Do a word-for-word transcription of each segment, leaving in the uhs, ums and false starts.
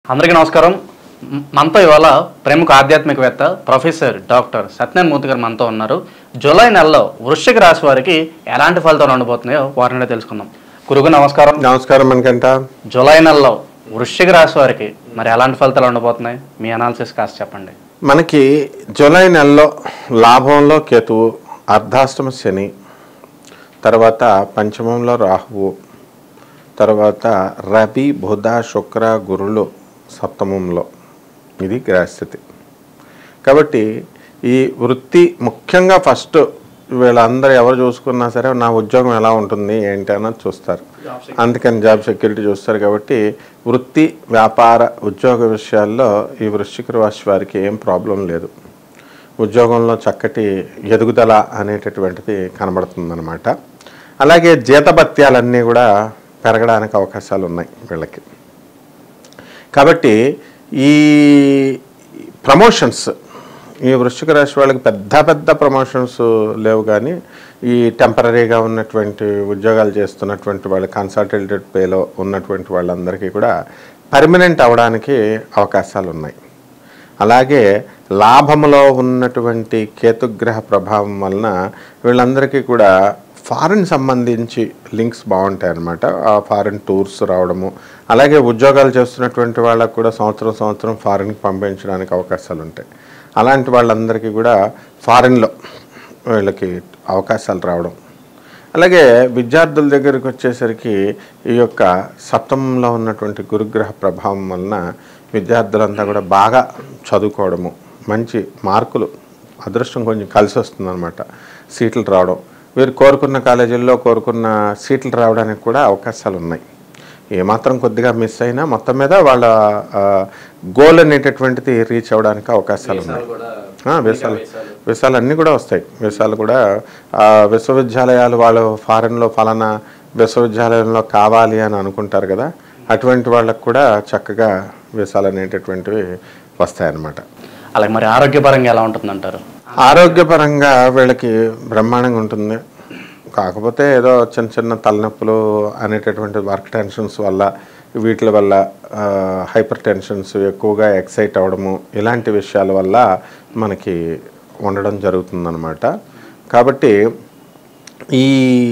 అందరికీ నమస్కారం. మనతో ఇవాళ ప్రముఖ ఆధ్యాత్మికవేత్త ప్రొఫెసర్ డాక్టర్ సత్యనారాయణ మూర్తి గారు మనతో ఉన్నారు. జూలై నెలలో వృశ్చిక రాశి వారికి ఎలాంటి ఫలితాలు ఉండబోతున్నాయో వారిని తెలుసుకుందాం. గురువు నమస్కారం. నమస్కారం. మనకంట జూలై నెలలో వృశ్చిక రాశి వారికి మరి ఎలాంటి ఫలితాలు ఉండబోతున్నాయి, మీ అనాలిసిస్ కాస్త చెప్పండి. మనకి జూలై నెలలో లాభంలో కేతువు, అర్ధాష్టమ శని, తర్వాత పంచమంలో రాహువు, తర్వాత రవి, బుధ, శుక్ర, గురులు సప్తమంలో. ఇది గ్రహస్థితి. కాబట్టి ఈ వృత్తి ముఖ్యంగా ఫస్ట్ వీళ్ళందరూ ఎవరు చూసుకున్నా సరే నా ఉద్యోగం ఎలా ఉంటుంది ఏంటి అన్నది చూస్తారు. అందుకని జాబ్ సెక్యూరిటీ చూస్తారు. కాబట్టి వృత్తి, వ్యాపార, ఉద్యోగ విషయాల్లో ఈ వృశ్చిక రాశి వారికి ఏం ప్రాబ్లం లేదు. ఉద్యోగంలో చక్కటి ఎదుగుదల అనేటటువంటిది కనబడుతుందన్నమాట. అలాగే జీతభత్యాలన్నీ కూడా పెరగడానికి అవకాశాలు ఉన్నాయి వీళ్ళకి. కాబట్టి ఈ ప్రమోషన్స్, ఈ వృశ్చిక రాశి వాళ్ళకి పెద్ద పెద్ద ప్రమోషన్స్ లేవు, కానీ ఈ టెంపరీగా ఉన్నటువంటి ఉద్యోగాలు చేస్తున్నటువంటి వాళ్ళు, కన్సల్టేటెడ్ పేలో ఉన్నటువంటి వాళ్ళందరికీ కూడా పర్మనెంట్ అవ్వడానికి అవకాశాలు ఉన్నాయి. అలాగే లాభంలో ఉన్నటువంటి కేతుగ్రహ ప్రభావం వలన వీళ్ళందరికీ కూడా ఫారిన్ సంబంధించి లింక్స్ బాగుంటాయి అన్నమాట. ఆ ఫారిన్ టూర్స్ రావడము, అలాగే ఉద్యోగాలు చేస్తున్నటువంటి వాళ్ళకు కూడా సంవత్సరం సంవత్సరం ఫారిన్కి పంపించడానికి అవకాశాలు ఉంటాయి. అలాంటి వాళ్ళందరికీ కూడా ఫారిన్లో వీళ్ళకి అవకాశాలు రావడం. అలాగే విద్యార్థుల దగ్గరికి వచ్చేసరికి ఈ యొక్క సప్తమంలో ఉన్నటువంటి గురుగ్రహ ప్రభావం వలన విద్యార్థులంతా కూడా బాగా చదువుకోవడము, మంచి మార్కులు, అదృష్టం కొంచెం కలిసి వస్తుందన్నమాట. సీట్లు రావడం, వీరు కోరుకున్న కాలేజీల్లో కోరుకున్న సీట్లు రావడానికి కూడా అవకాశాలు ఉన్నాయి. ఏమాత్రం కొద్దిగా మిస్ అయినా మొత్తం మీద వాళ్ళ గోల్ అనేటటువంటిది రీచ్ అవ్వడానికి అవకాశాలు ఉన్నాయి. వీసాలు వీసాలు అన్నీ కూడా వస్తాయి. వీసాలు కూడా విశ్వవిద్యాలయాలు వాళ్ళు ఫారెన్లో ఫలానా విశ్వవిద్యాలయంలో కావాలి అని అనుకుంటారు కదా, అటువంటి వాళ్ళకు కూడా చక్కగా వీసాలు అనేటటువంటివి వస్తాయన్నమాట. అలాగే మరి ఆరోగ్యపరంగా ఎలా ఉంటుందంటారు? ఆరోగ్యపరంగా వీళ్ళకి బ్రహ్మాండంగా ఉంటుంది. కాకపోతే ఏదో చిన్న చిన్న తలనొప్పులు అనేటటువంటి వర్క్ టెన్షన్స్ వల్ల, వీటి వల్ల హైపర్ టెన్షన్స్, ఎక్కువగా ఎక్సైట్ అవ్వడము, ఇలాంటి విషయాల వల్ల మనకి ఉండడం జరుగుతుందన్నమాట. కాబట్టి ఈ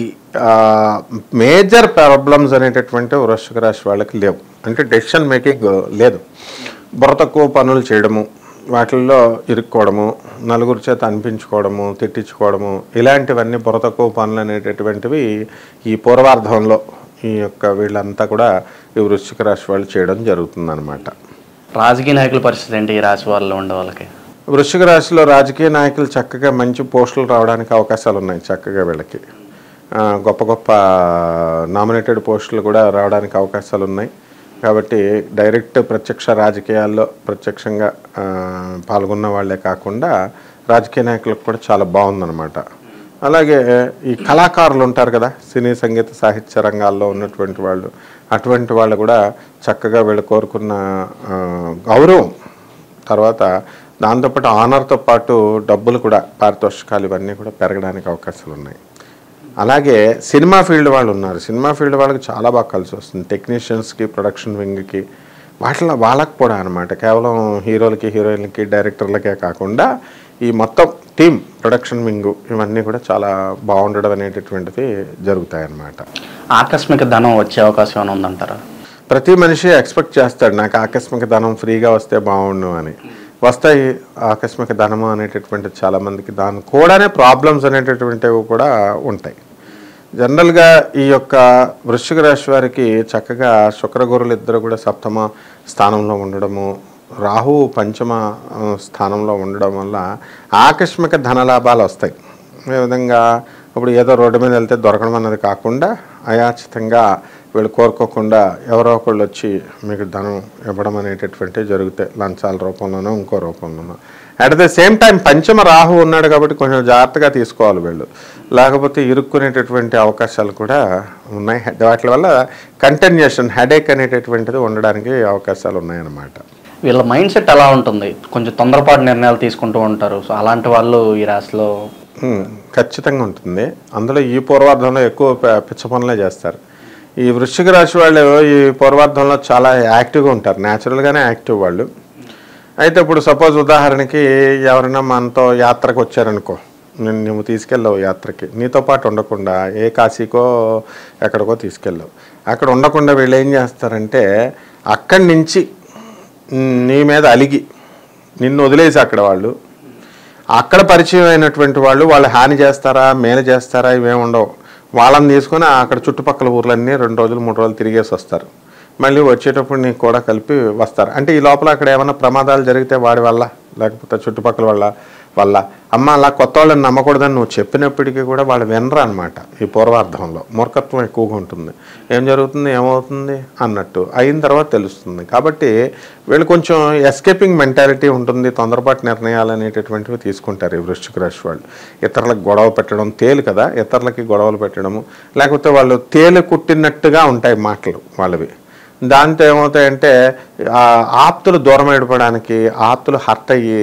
మేజర్ ప్రాబ్లమ్స్ అనేటటువంటి వృశ్చిక రాశి వాళ్ళకి లేవు. అంటే డెసిషన్ మేకింగ్ లేదు, బుర్ర తక్కువ పనులు చేయడము, వాటిల్లో ఇరుక్కోవడము, నలుగురి చేత అనిపించుకోవడము, తిట్టించుకోవడము, ఇలాంటివన్నీ బుర్ర తక్కువ పనులు అనేటటువంటివి ఈ పూర్వార్ధంలో ఈ యొక్క వీళ్ళంతా కూడా ఈ వృశ్చిక రాశి వాళ్ళు చేయడం జరుగుతుందన్నమాట. రాజకీయ నాయకుల పరిస్థితి ఏంటి? ఈ రాశి వాళ్ళు ఉండే వాళ్ళకి, వృశ్చిక రాశిలో రాజకీయ నాయకులు చక్కగా మంచి పోస్టులు రావడానికి అవకాశాలు ఉన్నాయి. చక్కగా వీళ్ళకి గొప్ప గొప్ప నామినేటెడ్ పోస్టులు కూడా రావడానికి అవకాశాలు ఉన్నాయి. కాబట్టి డైరెక్ట్ ప్రత్యక్ష రాజకీయాల్లో ప్రత్యక్షంగా పాల్గొన్న వాళ్ళే కాకుండా రాజకీయ నాయకులకు కూడా చాలా బాగుందన్నమాట. అలాగే ఈ కళాకారులు ఉంటారు కదా, సినీ సంగీత సాహిత్య రంగాల్లో ఉన్నటువంటి వాళ్ళు, అటువంటి వాళ్ళు కూడా చక్కగా వీళ్ళు కోరుకున్న గౌరవం, తర్వాత దాంతోపాటు ఆనర్తో పాటు డబ్బులు కూడా, పారితోషికాలు ఇవన్నీ కూడా పెరగడానికి అవకాశాలు ఉన్నాయి. అలాగే సినిమా ఫీల్డ్ వాళ్ళు ఉన్నారు. సినిమా ఫీల్డ్ వాళ్ళకి చాలా బాగా కలిసి వస్తుంది. టెక్నీషియన్స్కి, ప్రొడక్షన్ వింగ్కి, వాటిలో వాళ్ళకి కూడా అనమాట. కేవలం హీరోలకి, హీరోయిన్లకి, డైరెక్టర్లకే కాకుండా ఈ మొత్తం టీమ్, ప్రొడక్షన్ వింగ్, ఇవన్నీ కూడా చాలా బాగుండడం అనేటటువంటిది జరుగుతాయి అన్నమాట. ఆకస్మిక ధనం వచ్చే అవకాశం ఏమైనా ఉందంటారా? ప్రతి మనిషి ఎక్స్పెక్ట్ చేస్తాడు, నాకు ఆకస్మిక ధనం ఫ్రీగా వస్తే బాగుండు అని. వస్తాయి ఆకస్మిక ధనము అనేటటువంటిది చాలామందికి. దాని కూడానే ప్రాబ్లమ్స్ అనేటటువంటివి కూడా ఉంటాయి. జనరల్గా ఈ యొక్క వృశ్చిక రాశి వారికి చక్కగా శుక్రగురులు ఇద్దరు కూడా సప్తమ స్థానంలో ఉండడము, రాహు పంచమ స్థానంలో ఉండడం వల్ల ఆకస్మిక ధనలాభాలు వస్తాయి. ఏ విధంగా, ఇప్పుడు ఏదో రోడ్డు మీద వెళ్తే దొరకడం అన్నది కాకుండా అయాచితంగా వీళ్ళు కోరుకోకుండా ఎవరో ఒకళ్ళు వచ్చి మీకు ధనం ఇవ్వడం అనేటటువంటివి జరుగుతాయి, లంచాల రూపంలోనో ఇంకో రూపంలోనో. అట్ ద సేమ్ టైం పంచమ రాహు ఉన్నాడు కాబట్టి కొంచెం జాగ్రత్తగా తీసుకోవాలి వీళ్ళు, లేకపోతే ఇరుక్కునేటటువంటి అవకాశాలు కూడా ఉన్నాయి. వాటి వల్ల కంటిన్యూషన్ హెడేక్ అనేటటువంటిది ఉండడానికి అవకాశాలు ఉన్నాయన్నమాట. వీళ్ళ మైండ్ సెట్ ఎలా ఉంటుంది? కొంచెం తొందరపాటు నిర్ణయాలు తీసుకుంటూ ఉంటారు. సో అలాంటి వాళ్ళు ఈ రాశిలో ఖచ్చితంగా ఉంటుంది. అందులో ఈ పూర్వార్ధంలో ఎక్కువ పిచ్చ పనులే చేస్తారు. ఈ వృశ్చిక రాశి వాళ్ళు ఈ పూర్వార్ధంలో చాలా యాక్టివ్గా ఉంటారు, న్యాచురల్గానే యాక్టివ్ వాళ్ళు. అయితే ఇప్పుడు సపోజ్ ఉదాహరణకి ఎవరైనా మనతో యాత్రకు వచ్చారనుకో, నేను నువ్వు తీసుకెళ్ళావు యాత్రకి, నీతో పాటు ఉండకుండా ఏ కాశీకో ఎక్కడికో తీసుకెళ్ళావు, అక్కడ ఉండకుండా వీళ్ళు ఏం చేస్తారంటే అక్కడి నుంచి నీ మీద అలిగి నిన్ను వదిలేసి అక్కడ వాళ్ళు అక్కడ పరిచయం అయినటువంటి వాళ్ళు వాళ్ళు హాని చేస్తారా మేలు చేస్తారా ఇవేమి ఉండవు. వాళ్ళని తీసుకొని అక్కడ చుట్టుపక్కల ఊర్లన్నీ రెండు రోజులు మూడు రోజులు తిరిగేసి వస్తారు. మళ్ళీ వచ్చేటప్పుడు నీకు కూడా కలిపి వస్తారు. అంటే ఈ లోపల అక్కడ ఏమైనా ప్రమాదాలు జరిగితే వాడి వల్ల లేకపోతే చుట్టుపక్కల వాళ్ళ వల్ల అమ్మ అలా కొత్త వాళ్ళని నమ్మకూడదని నువ్వు చెప్పినప్పటికీ కూడా వాళ్ళు వినరు అనమాట. ఈ పూర్వార్ధంలో మూర్ఖత్వం ఎక్కువగా ఉంటుంది. ఏం జరుగుతుంది ఏమవుతుంది అన్నట్టు అయిన తర్వాత తెలుస్తుంది. కాబట్టి వీళ్ళు కొంచెం ఎస్కేపింగ్ మెంటాలిటీ ఉంటుంది, తొందరపాటు నిర్ణయాలు అనేటటువంటివి తీసుకుంటారు ఈ వృశ్చిక రాశి వాళ్ళు. ఇతరులకు గొడవ పెట్టడం, తేలు కదా, ఇతరులకి గొడవలు పెట్టడము, లేకపోతే వాళ్ళు తేలు కుట్టినట్టుగా ఉంటాయి మాటలు వాళ్ళవి. దాంతో ఏమవుతాయంటే ఆప్తులు దూరం అయిపోవడానికి, ఆప్తులు హర్ట్ అయ్యి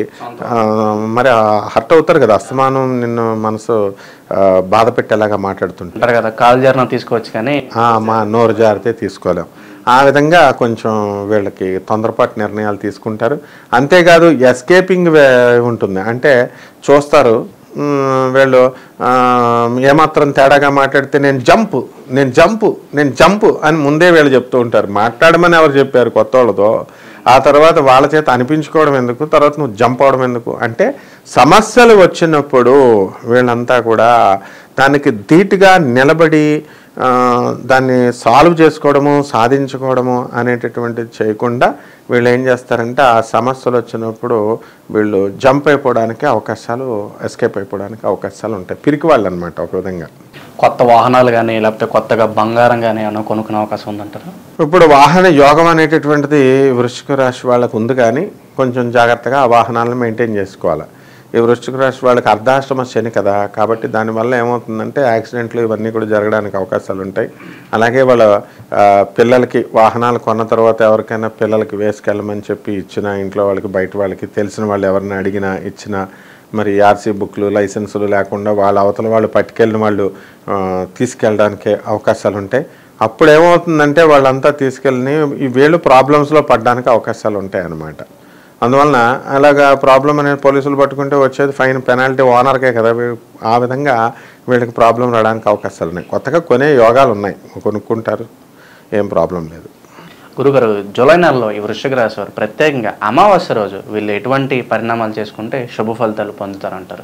మరి హర్ట్ అవుతారు కదా, అస్తమానం నిన్ను మనసు బాధ పెట్టేలాగా మాట్లాడుతుంటారు కదా, కాలు జారిన తీసుకోవచ్చు కానీ మా నోరు జారితే తీసుకోలేం. ఆ విధంగా కొంచెం వీళ్ళకి తొందరపాటు నిర్ణయాలు తీసుకుంటారు. అంతేకాదు ఎస్కేపింగ్ ఉంటుంది. అంటే చూస్తారు వీళ్ళు ఏమాత్రం తేడాగా మాట్లాడితే నేను జంపు నేను జంపు నేను జంపు అని ముందే వీళ్ళు చెప్తూ ఉంటారు. మాట్లాడమని ఎవరు చెప్పారు కొత్త వాళ్ళతో? ఆ తర్వాత వాళ్ళ చేత అనిపించుకోవడం ఎందుకు, తర్వాత నువ్వు జంప్ అవడం ఎందుకు? అంటే సమస్యలు వచ్చినప్పుడు వీళ్ళంతా కూడా దానికి ధీటుగా నిలబడి దాన్ని సాల్వ్ చేసుకోవడము సాధించుకోవడము అనేటటువంటిది చేయకుండా వీళ్ళు ఏం చేస్తారంటే ఆ సమస్యలు వచ్చినప్పుడు వీళ్ళు జంప్ అయిపోవడానికి అవకాశాలు, ఎస్కేప్ అయిపోవడానికి అవకాశాలు ఉంటాయి. పిరికి వాళ్ళు అనమాట ఒక విధంగా. కొత్త వాహనాలు కానీ లేకపోతే కొత్తగా బంగారం కానీ ఏమైనా కొనుక్కునే అవకాశం ఉందంటారా? ఇప్పుడు వాహన యోగం అనేటటువంటిది వృశ్చిక రాశి వాళ్ళకు ఉంది, కానీ కొంచెం జాగ్రత్తగా ఆ వాహనాలను మెయింటైన్ చేసుకోవాలి. ఈ వృశ్చిక రాశి వాళ్ళకి అర్ధాష్టమ శని కదా, కాబట్టి దానివల్ల ఏమవుతుందంటే యాక్సిడెంట్లు ఇవన్నీ కూడా జరగడానికి అవకాశాలు ఉంటాయి. అలాగే వాళ్ళ పిల్లలకి వాహనాలు కొన్న తర్వాత ఎవరికైనా పిల్లలకి వేసుకెళ్ళమని చెప్పి ఇచ్చిన, ఇంట్లో వాళ్ళకి బయట వాళ్ళకి తెలిసిన వాళ్ళు ఎవరిని అడిగినా ఇచ్చిన, మరి ఆర్సీ బుక్లు లైసెన్సులు లేకుండా వాళ్ళ అవతల వాళ్ళు పట్టుకెళ్ళిన వాళ్ళు తీసుకెళ్ళడానికి అవకాశాలు ఉంటాయి. అప్పుడు ఏమవుతుందంటే వాళ్ళంతా తీసుకెళ్ళి ఈ వీళ్ళు ప్రాబ్లమ్స్లో పడడానికి అవకాశాలు ఉంటాయి అన్నమాట. అందువలన అలాగా ప్రాబ్లం అనేది పోలీసులు పట్టుకుంటే వచ్చేది ఫైన్, పెనాల్టీ ఓనర్కే కదా. ఆ విధంగా వీళ్ళకి ప్రాబ్లం రావడానికి అవకాశాలు ఉన్నాయి. కొత్తగా కొనే యోగాలు ఉన్నాయి, కొనుక్కుంటారు, ఏం ప్రాబ్లం లేదు. గురుగారు, జూలై నెలలో ఈ వృశ్చిక రాశి వారు ప్రత్యేకంగా అమావాస్య రోజు వీళ్ళు ఎటువంటి పరిణామాలు చేసుకుంటే శుభ ఫలితాలు పొందుతారంటారు?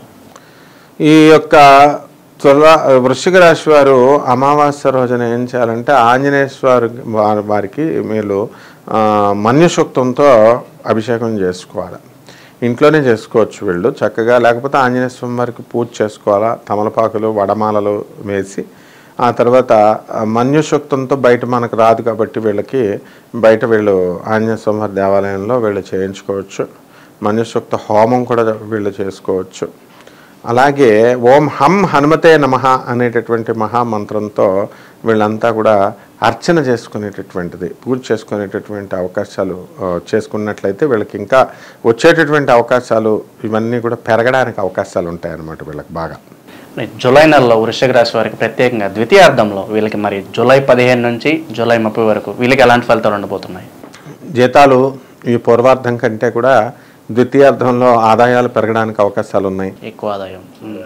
ఈ యొక్క తుల వృశ్చిక రాశి వారు అమావాస్య రోజున ఏం చేయాలంటే ఆంజనేయ స్వామి వారికి మీరు మన్యుసూక్తంతో అభిషేకం చేసుకోవాలి. ఇంట్లోనే చేసుకోవచ్చు వీళ్ళు చక్కగా, లేకపోతే ఆంజనేయ స్వామి వారికి పూజ చేసుకోవాలా. తమలపాకులు వడమాలలు వేసి ఆ తర్వాత మన్యుసూక్తంతో బయట మనకు రాదు కాబట్టి వీళ్ళకి బయట వీళ్ళు ఆంజనేయ స్వామి వారి దేవాలయంలో వీళ్ళు చేయించుకోవచ్చు. మన్యుసూక్త హోమం కూడా వీళ్ళు చేసుకోవచ్చు. అలాగే ఓం హం హనుమతే నమః అనేటటువంటి మహామంత్రంతో వీళ్ళంతా కూడా అర్చన చేసుకునేటటువంటిది, పూజ చేసుకునేటటువంటి అవకాశాలు చేసుకున్నట్లయితే వీళ్ళకి ఇంకా వచ్చేటటువంటి అవకాశాలు ఇవన్నీ కూడా పెరగడానికి అవకాశాలు ఉంటాయన్నమాట వీళ్ళకి బాగా. జూలై నెలలో వృశ్చిక రాశి వారికి ప్రత్యేకంగా ద్వితీయార్థంలో వీళ్ళకి మరి జూలై పదిహేను నుంచి జూలై ముప్పై వరకు వీళ్ళకి ఎలాంటి ఫలితాలు ఉండబోతున్నాయి? జీతాలు ఈ పూర్వార్థం కంటే కూడా ద్వితీయార్థంలో ఆదాయాలు పెరగడానికి అవకాశాలు ఉన్నాయి, ఎక్కువ ఆదాయం.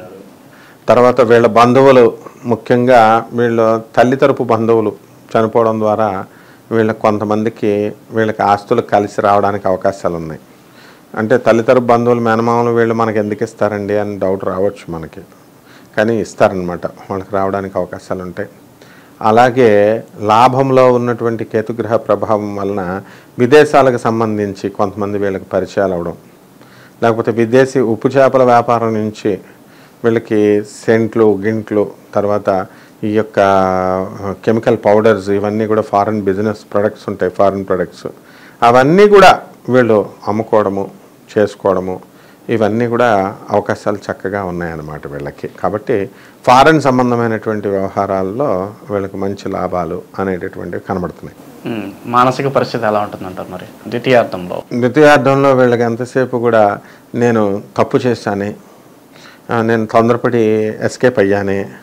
తర్వాత వీళ్ళ బంధువులు, ముఖ్యంగా వీళ్ళ తల్లి తరపు బంధువులు చనిపోవడం ద్వారా వీళ్ళ కొంతమందికి వీళ్ళకి ఆస్తులు కలిసి రావడానికి అవకాశాలు ఉన్నాయి. అంటే తల్లి తరపు బంధువులు మేనమామలు వీళ్ళు మనకి ఎందుకు ఇస్తారండి అని డౌట్ రావచ్చు మనకి, కానీ ఇస్తారనమాట, వాళ్ళకి రావడానికి అవకాశాలు ఉంటాయి. అలాగే లాభంలో ఉన్నటువంటి కేతుగ్రహ ప్రభావం వలన విదేశాలకు సంబంధించి కొంతమంది వీళ్ళకి పరిచయాలు అవడం, లేకపోతే విదేశీ ఉప్పు చేపల వ్యాపారం నుంచి వీళ్ళకి సెంట్లు గింట్లు, తర్వాత ఈ యొక్క కెమికల్ పౌడర్స్ ఇవన్నీ కూడా ఫారిన్ బిజినెస్ ప్రొడక్ట్స్ ఉంటాయి, ఫారిన్ ప్రొడక్ట్స్, అవన్నీ కూడా వీళ్ళు అమ్ముకోవడము చేసుకోవడము ఇవన్నీ కూడా అవకాశాలు చక్కగా ఉన్నాయన్నమాట వీళ్ళకి. కాబట్టి ఫారెన్ సంబంధమైనటువంటి వ్యవహారాల్లో వీళ్ళకి మంచి లాభాలు అనేటటువంటివి కనబడుతున్నాయి. మానసిక పరిస్థితి ఎలా ఉంటుందంటారు మరి ద్వితీయార్థంలో? ద్వితీయార్థంలో వీళ్ళకి ఎంతసేపు కూడా నేను తప్పు చేశానే, నేను తొందరపడి ఎస్కేప్ అయ్యానే,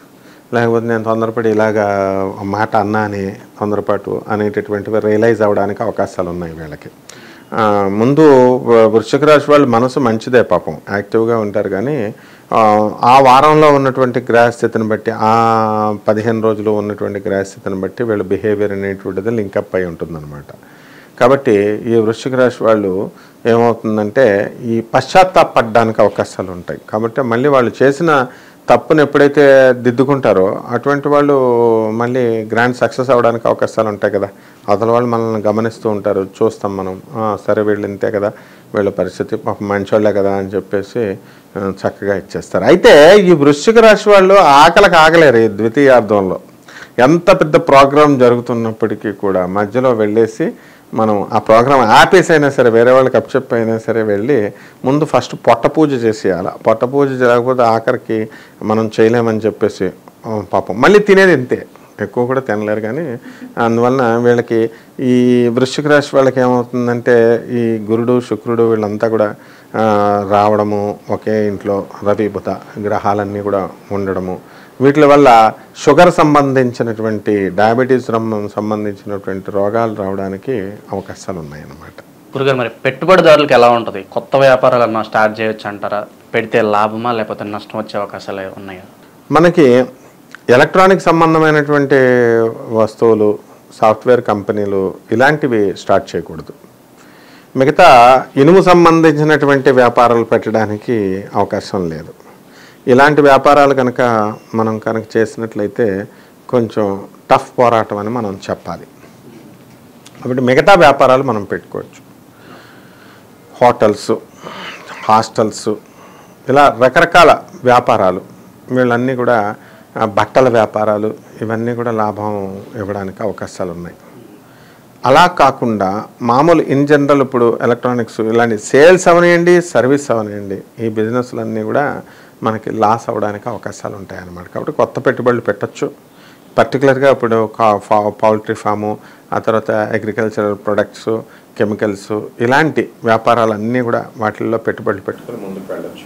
లేకపోతే నేను తొందరపడి ఇలాగా మాట అన్నా అని తొందరపాటు అనేటటువంటివి రియలైజ్ అవ్వడానికి అవకాశాలు ఉన్నాయి వీళ్ళకి. ముందు వృశ్చిక రాశి వాళ్ళు మనసు మంచిదే, పాపం యాక్టివ్గా ఉంటారు, కానీ ఆ వారంలో ఉన్నటువంటి గ్రహస్థితిని బట్టి, ఆ పదిహేను రోజులు ఉన్నటువంటి గ్రహస్థితిని బట్టి వీళ్ళ బిహేవియర్ అనేటువంటిది లింకప్ అయి ఉంటుందన్నమాట. కాబట్టి ఈ వృశ్చిక రాశి వాళ్ళు ఏమవుతుందంటే ఈ పశ్చాత్తాపడడానికి అవకాశాలు ఉంటాయి. కాబట్టి మళ్ళీ వాళ్ళు చేసిన తప్పును ఎప్పుడైతే దిద్దుకుంటారో అటువంటి వాళ్ళు మళ్ళీ గ్రాండ్ సక్సెస్ అవ్వడానికి అవకాశాలు ఉంటాయి కదా. అవతల వాళ్ళు మనల్ని గమనిస్తూ ఉంటారు, చూస్తాం మనం, సరే వీళ్ళు ఇంతే కదా, వీళ్ళ పరిస్థితి పాపం మంచోళ్ళే కదా అని చెప్పేసి చక్కగా ఇచ్చేస్తారు. అయితే ఈ వృశ్చిక రాశి వాళ్ళు ఆకలికి ఆగలేరు. ఈ ద్వితీయార్థంలో ఎంత పెద్ద ప్రోగ్రాం జరుగుతున్నప్పటికీ కూడా మధ్యలో వెళ్ళేసి మనం ఆ ప్రోగ్రాం ఆపేసి అయినా సరే, వేరే వాళ్ళకి అప్పచెప్పి అయినా సరే వెళ్ళి ముందు ఫస్ట్ పొట్ట పూజ చేసేయాలి. పొట్ట పూజ చేయకపోతే ఆఖరికి మనం చేయలేమని చెప్పేసి పాపం మళ్ళీ తినేది ఇంతే, ఎక్కువ కూడా తినలేరు. కానీ అందువలన వీళ్ళకి ఈ వృశ్చిక రాశి వాళ్ళకి ఏమవుతుందంటే ఈ గురుడు శుక్రుడు వీళ్ళంతా కూడా రావడము, ఒకే ఇంట్లో రవి బుధ గ్రహాలన్నీ కూడా ఉండడము, వీటి వల్ల షుగర్ సంబంధించినటువంటి డయాబెటీస్ సంబంధించినటువంటి రోగాలు రావడానికి అవకాశాలు ఉన్నాయన్నమాట. గురుగారు, మరి పెట్టుబడిదారులకు ఎలా ఉంటుంది? కొత్త వ్యాపారాలు అన్నా స్టార్ట్ చేయొచ్చు అంటారా? పెడితే లాభమా లేకపోతే నష్టం వచ్చే అవకాశాలు ఉన్నాయా? మనకి ఎలక్ట్రానిక్ సంబంధమైనటువంటి వస్తువులు, సాఫ్ట్వేర్ కంపెనీలు ఇలాంటివి స్టార్ట్ చేయకూడదు. మిగతా ఇనుము సంబంధించినటువంటి వ్యాపారాలు పెట్టడానికి అవకాశం లేదు. ఇలాంటి వ్యాపారాలు కనుక మనం కనుక చేసినట్లయితే కొంచెం టఫ్ పోరాటం అని మనం చెప్పాలి. కాబట్టి మిగతా వ్యాపారాలు మనం పెట్టుకోవచ్చు. హోటల్స్, హాస్టల్స్, ఇలా రకరకాల వ్యాపారాలు, వీళ్ళన్నీ కూడా బట్టల వ్యాపారాలు, ఇవన్నీ కూడా లాభం ఇవ్వడానికి అవకాశాలు ఉన్నాయి. అలా కాకుండా మామూలు ఇన్ జనరల్ ఇప్పుడు ఎలక్ట్రానిక్స్ ఇలాంటి సేల్స్ అవనియండి, సర్వీస్ అవనియండి, ఈ బిజినెస్లన్నీ కూడా మనకి లాస్ అవ్వడానికి అవకాశాలు ఉంటాయి అన్నమాట. కాబట్టి కొత్త పెట్టుబడులు పెట్టచ్చు. పర్టికులర్గా ఇప్పుడు పౌల్ట్రీ ఫాము, ఆ తర్వాత అగ్రికల్చరల్ ప్రొడక్ట్స్, కెమికల్స్, ఇలాంటి వ్యాపారాలన్నీ కూడా వాటిల్లో పెట్టుబడులు పెట్టుకుని ముందుకు వెళ్ళచ్చు.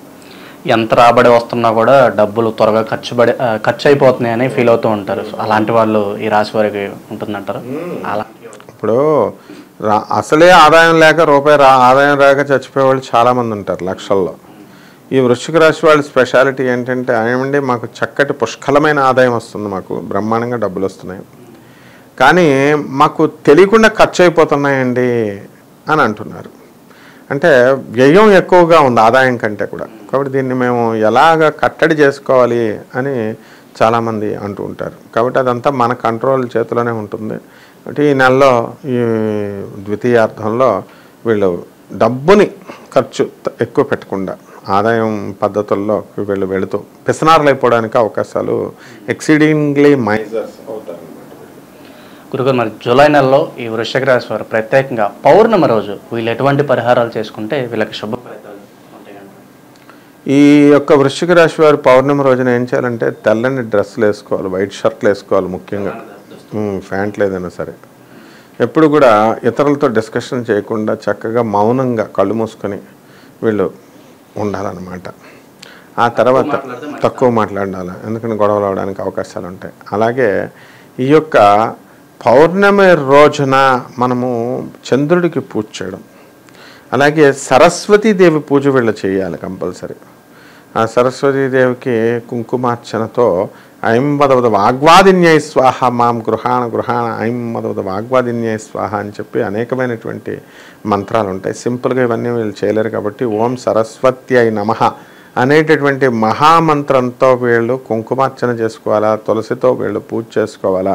ఎంత రాబడి వస్తున్నా కూడా డబ్బులు త్వరగా ఖర్చు పడి ఖర్చు అయిపోతున్నాయని ఫీల్ అవుతూ ఉంటారు. అలాంటి వాళ్ళు ఈ రాశి వారికి ఉంటుందంటారు. అలా ఇప్పుడు రా అసలే ఆదాయం లేక రూపాయి రా ఆదాయం రాక చచ్చిపోయే వాళ్ళు చాలామంది ఉంటారు లక్షల్లో. ఈ వృశ్చిక రాశి వాళ్ళ స్పెషాలిటీ ఏంటంటే, ఏమండి మాకు చక్కటి పుష్కలమైన ఆదాయం వస్తుంది, మాకు బ్రహ్మాండంగా డబ్బులు వస్తున్నాయి, కానీ మాకు తెలియకుండా ఖర్చు అయిపోతున్నాయండి అని అంటున్నారు. అంటే వ్యయం ఎక్కువగా ఉంది ఆదాయం కంటే కూడా. కాబట్టి దీన్ని మేము ఎలాగ కట్టడి చేసుకోవాలి అని చాలామంది అంటూ ఉంటారు. కాబట్టి అదంతా మన కంట్రోల్ చేతిలోనే ఉంటుంది. అంటే ఈ నెలలో ఈ ద్వితీయార్థంలో వీళ్ళు డబ్బుని ఖర్చు ఎక్కువ పెట్టకుండా ఆదాయం పద్ధతుల్లో వీళ్ళు వెళుతూ పిసనార్లు అయిపోవడానికి అవకాశాలు ఎక్సీడింగ్లీ మైజర్స్ అవుతారు. గురుగారు, మరి జూలై నెలలో ఈ వృశ్చిక రాశి వారు ప్రత్యేకంగా పౌర్ణమి రోజు వీళ్ళు ఎటువంటి పరిహారాలు చేసుకుంటే వీళ్ళకి శుభ ఫలితాలు ఉంటాయండి? ఈ యొక్క వృశ్చిక రాశి వారు పౌర్ణమి రోజున ఏం చేయాలంటే తెల్లని డ్రెస్సులు వేసుకోవాలి, వైట్ షర్ట్లు వేసుకోవాలి, ముఖ్యంగా ప్యాంట్లు ఏదైనా సరే. ఎప్పుడు కూడా ఇతరులతో డిస్కషన్ చేయకుండా చక్కగా మౌనంగా కళ్ళు మూసుకొని వీళ్ళు ఉండాలన్నమాట. ఆ తర్వాత తక్కువ మాట్లాడాలి, ఎందుకంటే గొడవలు అవడానికి అవకాశాలు ఉంటాయి. అలాగే ఈ యొక్క పౌర్ణమి రోజున మనము చంద్రుడికి పూజ చేయడం, అలాగే సరస్వతీదేవి పూజ వీళ్ళు చేయాలి కంపల్సరీ. ఆ సరస్వతీదేవికి కుంకుమార్చనతో ఐం వదవద వాగ్వాదిన్యై స్వాహ మాం గృహాణ గృహాణ ఐం వదవద వాగ్వాదిన్యై స్వాహ అని చెప్పి అనేకమైనటువంటి మంత్రాలు ఉంటాయి. సింపుల్గా ఇవన్నీ వీళ్ళు చేయలేరు కాబట్టి ఓం సరస్వత్యై నమః అనేటటువంటి మహామంత్రంతో వీళ్ళు కుంకుమార్చన చేసుకోవాలా, తులసితో వీళ్ళు పూజ చేసుకోవాలా.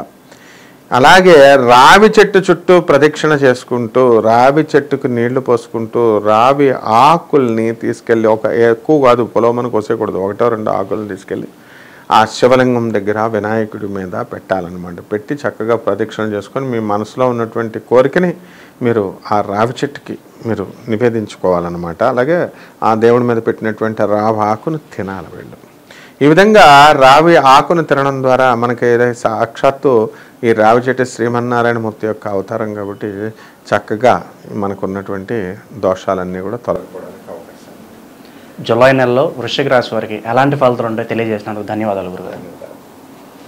అలాగే రావి చెట్టు చుట్టూ ప్రదక్షిణ చేసుకుంటూ రావి చెట్టుకు నీళ్లు పోసుకుంటూ రావి ఆకుల్ని తీసుకెళ్ళి, ఒక ఎక్కువ కాదు పొలమని కోసేయకూడదు, ఒకటో రెండో ఆకులను తీసుకెళ్ళి ఆ శివలింగం దగ్గర వినాయకుడి మీద పెట్టాలన్నమాట. పెట్టి చక్కగా ప్రదక్షిణ చేసుకొని మీ మనసులో ఉన్నటువంటి కోరికని మీరు ఆ రావి చెట్టుకి మీరు నివేదించుకోవాలన్నమాట. అలాగే ఆ దేవుడి మీద పెట్టినటువంటి రావి ఆకును తినాలి వీళ్ళు. ఈ విధంగా రావి ఆకును తినడం ద్వారా మనకి ఏదైతే సాక్షాత్తు ఈ రావి చెట్టు శ్రీమన్నారాయణమూర్తి యొక్క అవతారం కాబట్టి చక్కగా మనకున్నటువంటి దోషాలన్నీ కూడా తొలగిపోవడానికి అవకాశం. జూలై నెలలో వృశ్చిక రాశి వారికి ఎలాంటి ఫలితాలు ఉంటాయో తెలియజేసినందుకు ధన్యవాదాలు గురుగారు.